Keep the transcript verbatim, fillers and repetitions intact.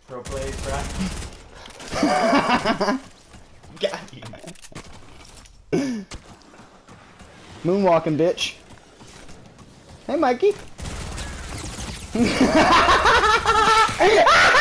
Pro plays, bruh. Got you. Moonwalking, bitch. Hey, Mikey.